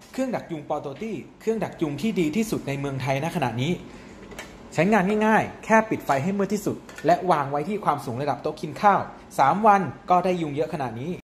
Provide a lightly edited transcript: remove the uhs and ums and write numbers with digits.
เครื่องดักยุงปอโตตี้เครื่องดักยุงที่ดีที่สุดในเมืองไทยณขณะนี้ใช้งานง่ายๆแค่ปิดไฟให้มืดที่สุดและวางไว้ที่ความสูงระดับโต๊ะกินข้าว3 วันก็ได้ยุงเยอะขนาดนี้